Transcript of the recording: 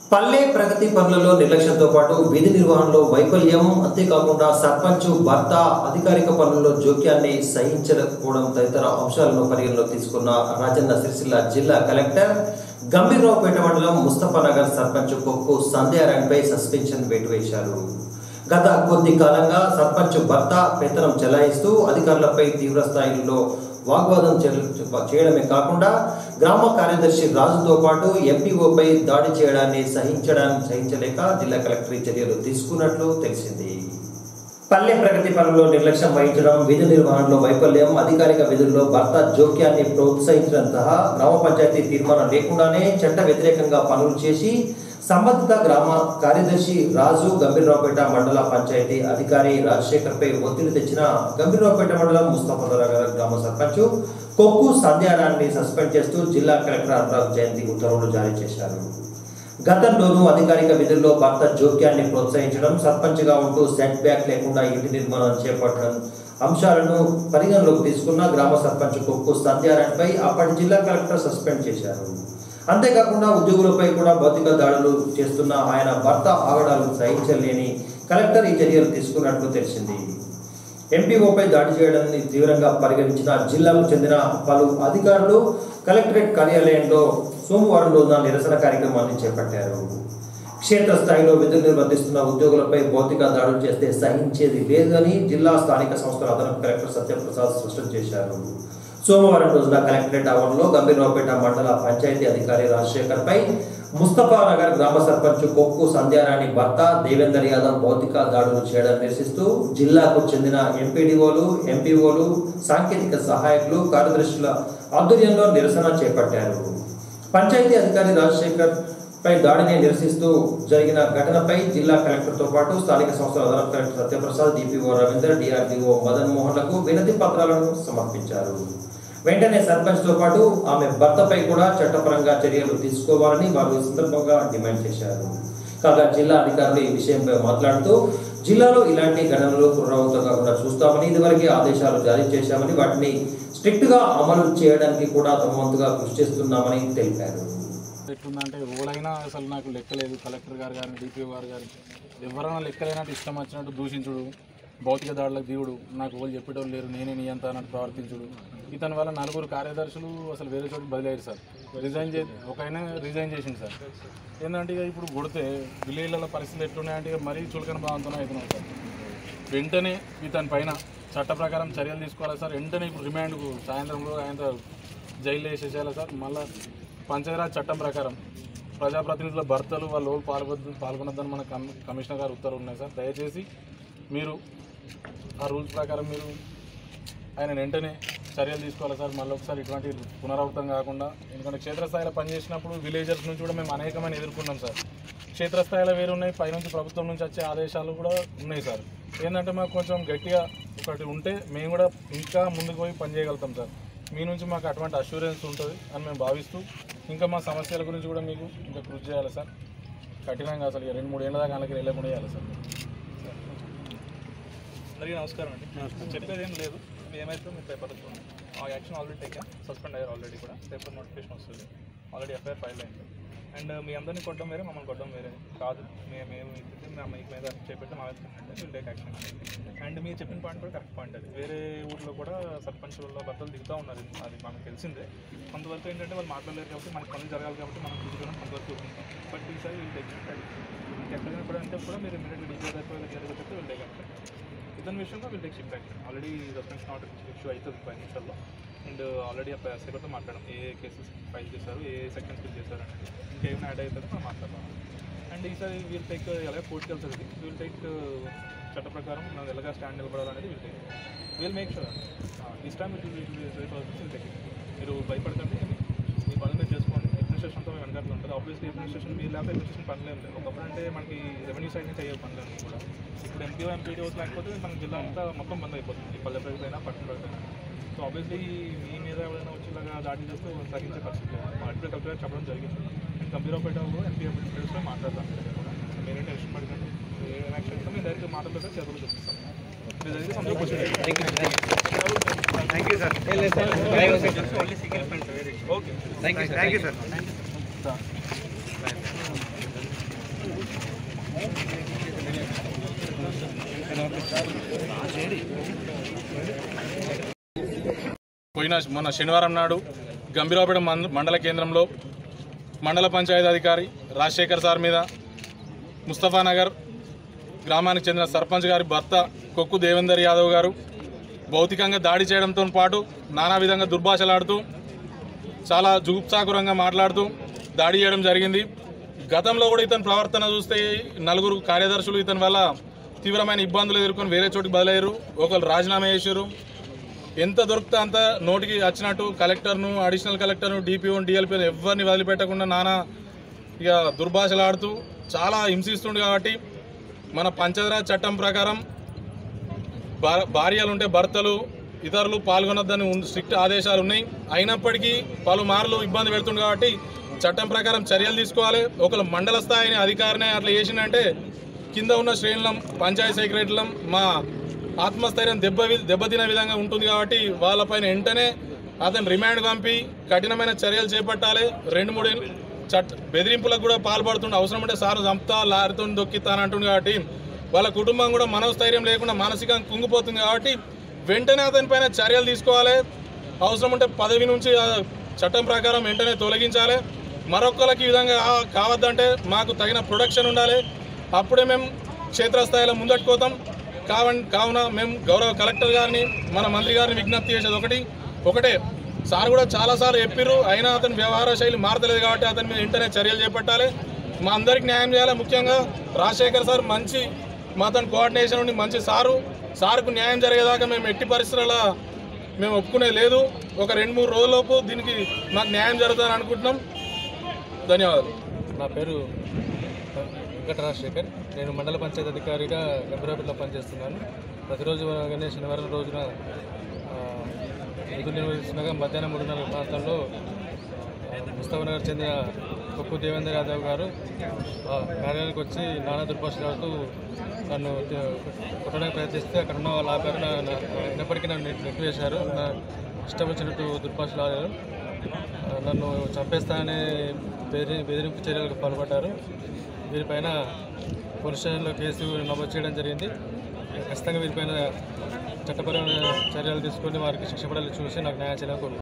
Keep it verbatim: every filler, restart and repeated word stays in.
పల్లె ప్రగతి పనులలో నిర్లక్ష్యంతో పాటు విధి నిర్వహణలో వైఫల్యం, అంతేకాకుండా సర్పంచ్ భర్త అధికారిక పనుల్లో జోక్యాన్ని సహించకపోవడం తదితర అంశాలను పరిగణలోకి తీసుకున్న రాజన్న సిరిసిల్ల జిల్లా కలెక్టర్ గంభీరరావుపేట మండలం ముస్తఫానగర్ సర్పంచ్ కొక్కు సంధ్యారాయణపై సస్పెన్షన్ వేటు వేశారు. గత కొద్ది కాలంగా సర్పంచ్ భర్త పెత్తనం చెలాయిస్తూ అధికారులపై తీవ్ర స్థాయిలో వాగ్వాదం చేయడమే కాకుండా గ్రామ కార్యదర్శి రాజుతో పాటు ఎంపీఓపై దాడి చేయడాన్ని సహించడాన్ని సహించలేక జిల్లా కలెక్టర్ చర్యలు తీసుకున్నట్లు తెలిసింది. పల్లె ప్రగతి పనుల్లో నిర్లక్ష్యం వహించడం, విధి నిర్వహణలో వైఫల్యం, అధికారిక విధుల్లో భర్త జోక్యాన్ని ప్రోత్సహించడం సహా గ్రామ పంచాయతీ తీర్మానం లేకుండానే చట్ట వ్యతిరేకంగా పనులు చేసి సంబంధిత గ్రామ కార్యదర్శి రాజు గంభీరరావుపేట మండల పంచాయతీ అధికారి రాజశేఖర్ పై ఒత్తిడి తెచ్చిన గంభీరరావుపేట మండలం ముస్తఫానగర్ గ్రామ సర్పంచ్ కొక్కు సంధ్యారాన్ని సస్పెండ్ చేస్తూ జిల్లా కలెక్టర్ అనురాగ్ జయంతి ఉత్తర్వులు జారీ చేశారు. గతంలోనూ అధికారిక విధుల్లో భర్త జోక్యాన్ని ప్రోత్సహించడం, సర్పంచ్ గా ఉంటూ సెట్ బ్యాక్ లేకుండా ఇంటి నిర్మాణం చేపట్టడం అంశాలను పరిగణలోకి తీసుకున్న గ్రామ సర్పంచ్ కొక్కు సంధ్యారాయణపై అప్పటి జిల్లా కలెక్టర్ సస్పెండ్ చేశారు. అంతేకాకుండా ఉద్యోగులపై కూడా భౌతిక దాడులు చేస్తున్న ఆయన భర్త ఆగడాలు సహించలేని కలెక్టర్ ఈ చర్యలు తీసుకున్నట్లు తెలిసింది. ఎంపీఓపై దాడి చేయడాన్ని తీవ్రంగా పరిగణించిన జిల్లాకు చెందిన పలు అధికారులు కలెక్టరేట్ కార్యాలయంలో సోమవారం రోజున నిరసన కార్యక్రమాన్ని చేపట్టారు. క్షేత్రస్థాయిలో విధులు నిర్వర్తిస్తున్న ఉద్యోగులపై భౌతిక దాడులు చేస్తే సహించేది లేదని జిల్లా స్థానిక సంస్థల అదనపు కలెక్టర్ సత్యప్రసాద్ స్పష్టం చేశారు. సోమవారం రోజున కలెక్టరేట్ ఆవరణలో గంభీరరావుపేట మండల పంచాయతీ అధికారి రాజశేఖర్ పై ముస్తఫానగర్ గ్రామ సర్పంచ్ కొక్కు సంధ్యారాణి భర్త దేవేందర్ యాదవ్ భౌతిక దాడులు చేయడం నిరసిస్తూ జిల్లాకు చెందిన ఎంపీడీఓలు, ఎంపీఓలు, సాంకేతిక సహాయకులు, కార్యదర్శుల ఆధ్వర్యంలో నిరసన చేపట్టారు. పంచాయతీ అధికారి రాజశేఖర్ పై దాడిని నిరసిస్తూ జరిగిన ఘటనపై జిల్లా కలెక్టర్ తో పాటు స్థానిక సంస్థల అదనపు collector Satyaprasad, DPO Ravinder, DRDO Madan మోహన్లకు వినతి పత్రాలను సమర్పించారు. వెంటనే సర్పంచ్ తో పాటు ఆమె భర్తపై కూడా చట్టపరంగా చర్యలు తీసుకోవాలని వారు ఈ సందర్భంగా డిమాండ్ చేశారు. కాగా జిల్లా అధికారులు ఈ విషయంపై మాట్లాడుతూ జిల్లాలో ఇలాంటి ఘటనలు పునరావృతం కాకుండా చూస్తామని, ఇదివరకే ఆదేశాలు జారీ చేశామని, వాటిని స్ట్రిక్ట్ గా అమలు చేయడానికి కూడా తమ వంతుగా కృషి చేస్తున్నామని తెలిపారు. ఎట్లుందంటే ఓడైనా అసలు నాకు లెక్కలేదు. కలెక్టర్ గారు కానీ డిపిఓ గారు కానీ ఎవరైనా లెక్కలేనట్టు ఇష్టం వచ్చినట్టు దూషించుడు, భౌతిక దాడులకు దిగుడు, నాకు వాళ్ళు చెప్పేటోళ్ళు లేరు, నేనే నియంత అన్నట్టు ప్రవర్తించుడు. ఇతని వల్ల నలుగురు కార్యదర్శులు అసలు వేరే చోటు బదిలయ్యారు సార్. రిజైన్ చే ఒక ఆయన రిజైన్ చేసింది సార్. ఏంటంటే ఇక ఇప్పుడు కొడితే విలేజ్ల పరిస్థితులు ఎట్లున్నాయంటే ఇక మరీ చులకన భావంతోనే అవుతున్నాయి సార్. వెంటనే ఇతని పైన చట్ట ప్రకారం చర్యలు తీసుకోవాలి సార్. వెంటనే ఇప్పుడు రిమాండ్కు సాయంత్రంలో ఆయన జైల్లో వేసేసేయాలి సార్. మళ్ళీ పంచాయతీరాజ్ చట్టం ప్రకారం ప్రజాప్రతినిధుల భర్తలు వాళ్ళు పాల్గొద్దు పాల్గొనొద్దని మన కమిషనర్ గారు ఉత్తర్వులు ఉన్నాయి సార్. దయచేసి మీరు ఆ రూల్స్ ప్రకారం మీరు ఆయన వెంటనే చర్యలు తీసుకోవాలి సార్. మళ్ళీ ఒకసారి ఇటువంటి పునరావృతం కాకుండా. ఎందుకంటే క్షేత్రస్థాయిలో పనిచేసినప్పుడు విలేజర్స్ నుంచి కూడా మేము అనేకమైన ఎదుర్కొన్నాం సార్. క్షేత్రస్థాయిలో వేరు ఉన్నాయి, పైనుంచి ప్రభుత్వం నుంచి వచ్చే ఆదేశాలు కూడా ఉన్నాయి సార్. ఏంటంటే మాకు కొంచెం గట్టిగా ఒకటి ఉంటే మేము కూడా ఇంకా ముందుకు పోయి పనిచేయగలుగుతాం సార్. మీ నుంచి మాకు అటువంటి అష్యూరెన్స్ ఉంటుంది అని మేము భావిస్తూ ఇంకా మా సమస్యల గురించి కూడా మీకు ఇంకా కృషి చేయాలి సార్. కఠినంగా అసలు రెండు మూడు ఏళ్ళ దాకా వాళ్ళకి వెళ్ళకుండా చేయాలి సార్. అందరికీ నమస్కారం అండి. చెప్పేది ఏం లేదు, ఏమైతే మీరు పేపర్ చూడండి. ఆ యాక్షన్ ఆల్రెడీ టేకాం, సస్పెండ్ అయ్యారు ఆల్రెడీ కూడా. పేపర్ నోటిఫికేషన్ వస్తుంది, ఆల్రెడీ ఎఫ్ఐఆర్ ఫైల్ అయింది. అండ్ మీ అందరినీ కొట్టడం వేరే, మమ్మల్ని కొట్టడం వేరే కాదు. మేము మేము మీకు మీద చేపెట్టి మా విల్ టేక్ యాక్షన్. అండ్ మీరు చెప్పిన పాయింట్ కూడా కరెక్ట్ పాయింట్. అది వేరే ఊళ్ళో కూడా సర్పంచుల భర్తలు దిగుతూ ఉన్నారు, అది మనకు తెలిసిందే. కొంతవరకు ఏంటంటే వాళ్ళు మాట్లాడలేరు కాబట్టి మనకు పనులు జరగాలి కాబట్టి మనం చూసుకోవడం కొంతవరకు ఉంటాం. బట్ ఈసారి వీళ్ళు టేక్ మీకు ఎక్కడైనా కూడా అంటే కూడా మీరు ఇమీడియట్గా డీజే అయిపోయి జరిగితే వీళ్ళు టేక్ యాక్షన్. ఇతని విషయంలో వీళ్ళు take swift action. Already suspension order issue అవుతుంది పది నిమిషాల్లో. అండ్ ఆల్రెడీ ఆ సేపర్తో మాట్లాడడం ఏ కేసెస్ ఫైల్ చేశారు, ఏ సెక్షన్స్ ఫిల్ చేశారు అనేది ఇంకేమైనా యాడ్ అవుతుందో మనం మాట్లాడదాం. అండ్ ఈసారి వీల్ టేక్ ఎలాగ కోర్టుకి వెళ్తుంది, వీల్ టేక్ చట్ట ప్రకారం మనం ఎలాగ స్టాండ్ నిలబడాలనేది we'll take we'll make sure this time it will take. మీరు భయపడకండి, మీ పనులు మీరు చేసుకోండి. అడ్మినిస్ట్రేషన్తో మేము వెనకాల ఉంటుంది. ఆబ్వియస్లీ అడ్మినిస్ట్రేషన్ మీరు లేకపోతే అడ్మినిస్ట్రేషన్ పనులు ఏం లేదు. ఒకప్పుడు అంటే మనకి రెవెన్యూ సైడ్ నుంచి అయ్యే పనులు అన్నీ కూడా ఇప్పుడు ఎంపీఓ ఎంపీడీఓస్ లేకపోతే మన జిల్లా అంతా మొత్తం బంద్ అయిపోతుంది, పల్లె ప్రజలైనా పట్టణ ప్రజలైనా. సో ఆబ్వియస్లీ మీ మీద ఎవరైనా వచ్చి ఇలాగా దాడి చేస్తూ తగ్గించే పరిస్థితి లేదు. మా అడ్మిట్ కలెక్టర్ చెప్పడం జరిగింది. అండ్ గంభీరరావుపేట ఎంపీ ఎంపీడీఓస్లో మాట్లాడతాం. మీరేంటే ఇష్టపడకండి, ఏ యాక్షన్ మేము డైరెక్ట్గా మాట్లాడితే చేతులు చూపిస్తాం. మీరు జరిగితే అందరూ కూర్చోండి. Thank you sir. Okay thank you sir. పోయిన మొన్న శనివారం నాడు గంభీరావుపేట మండల కేంద్రంలో మండల పంచాయతీ అధికారి రాజశేఖర్ సార్ మీద ముస్తఫానగర్ గ్రామానికి చెందిన సర్పంచ్ గారి భర్త కొక్కు దేవేందర్ యాదవ్ గారు భౌతికంగా దాడి చేయడంతో పాటు నానా విధంగా దుర్భాషలాడుతూ చాలా జుగుప్సాకురంగా మాట్లాడుతూ దాడి చేయడం జరిగింది. గతంలో కూడా ఇతని ప్రవర్తన చూస్తే నలుగురు కార్యదర్శులు ఇతని వల్ల తీవ్రమైన ఇబ్బందులు ఎదుర్కొని వేరే చోటికి బదిలయ్యారు. ఒకరు రాజీనామా చేశారు. ఎంత దొరికితే అంత నోటికి వచ్చినట్టు కలెక్టర్ను, అడిషనల్ కలెక్టర్ను, డిపిఓను, డిఎల్పీను ఎవరిని వదిలిపెట్టకుండా నానా ఇక దుర్భాషలాడుతూ చాలా హింసిస్తుండు. కాబట్టి మన పంచాయతీరాజ్ చట్టం ప్రకారం భార్యలు ఉంటే భర్తలు ఇతరులు పాల్గొనొద్దని స్ట్రిక్ట్ ఆదేశాలు ఉన్నాయి. అయినప్పటికీ పలుమార్లు ఇబ్బంది పెడుతుంది కాబట్టి చట్టం ప్రకారం చర్యలు తీసుకోవాలి. ఒకళ్ళు మండల స్థాయిని అధికారిని అట్లా చేసిందంటే కింద ఉన్న శ్రేణులం పంచాయతీ సెక్రటరీలం మా ఆత్మస్థైర్యం దెబ్బ దెబ్బతిన విధంగా ఉంటుంది. కాబట్టి వాళ్ళపైన వెంటనే అతను రిమాండ్ పంపి కఠినమైన చర్యలు చేపట్టాలి. రెండు మూడు చట్ట బెదిరింపులకు కూడా పాల్పడుతుండే. అవసరం ఉంటే సారు చంపుతా లారితో దొక్కితానంటుంది. కాబట్టి వాళ్ళ కుటుంబం కూడా మనోస్థైర్యం లేకుండా మానసికంగా కుంగిపోతుంది. కాబట్టి వెంటనే అతని పైన చర్యలు తీసుకోవాలి. అవసరం ఉంటే పదవి నుంచి చట్టం ప్రకారం వెంటనే తొలగించాలి. మరొకరికి ఈ విధంగా కావద్దంటే మాకు తగిన ప్రొడక్షన్ ఉండాలి. అప్పుడే మేము క్షేత్రస్థాయిలో ముందట్టుకోతాం. కావన్ కావున మేము గౌరవ కలెక్టర్ గారిని మన మంత్రి గారిని విజ్ఞప్తి చేసేది ఒకటి ఒకటే సార్ కూడా చాలాసార్లు చెప్పిర్రు. అయినా అతని వ్యవహార శైలి మారతలేదు. కాబట్టి అతని మీద వెంటనే చర్యలు చేపట్టాలి. మా అందరికి న్యాయం చేయాలి. ముఖ్యంగా రాజశేఖర్ సార్ మంచి మా అతని కోఆర్డినేషన్ ఉండి మంచి సారు సార్కు న్యాయం జరిగేదాకా మేము ఎట్టి పరిస్థితుల్లో మేము ఒప్పుకునేది లేదు. ఒక రెండు మూడు రోజులలోపు దీనికి మాకు న్యాయం జరుగుతుందని అనుకుంటున్నాం. ధన్యవాదాలు. నా పేరు వెంకట రాజశేఖర్. నేను మండల పంచాయతీ అధికారిగా గంభీరావుపేటలో పనిచేస్తున్నాను. ప్రతిరోజు కానీ శనివారం రోజున విధులు నిర్వహిస్తుండగా మధ్యాహ్నం మూడున్నర ప్రాంతంలో ముస్తఫానగర్ చెందిన కొక్కు దేవేందర్ యాదవ్ గారు కార్యాలయానికి వచ్చి నానా దుర్భాషలాడుతూ నన్ను కొట్టడానికి ప్రయత్నిస్తే అక్కడ ఉన్న వాళ్ళు ఆపారు. అయినప్పటికీ నన్ను నెట్టివేశారు. నా ఇష్టం వచ్చినట్టు దుర్భాషలాడారు. నన్ను చంపేస్తానని బెదిరి బెదిరింపు చర్యలకు పాల్పడ్డారు. వీరిపైన పోలీస్ స్టేషన్లో కేసు నమోదు చేయడం జరిగింది. ఖచ్చితంగా వీరిపైన చట్టపరమైన చర్యలు తీసుకొని వారికి శిక్ష పడాలని చూసి నాకు న్యాయం చేయాలని కోరుకుంటున్నాను.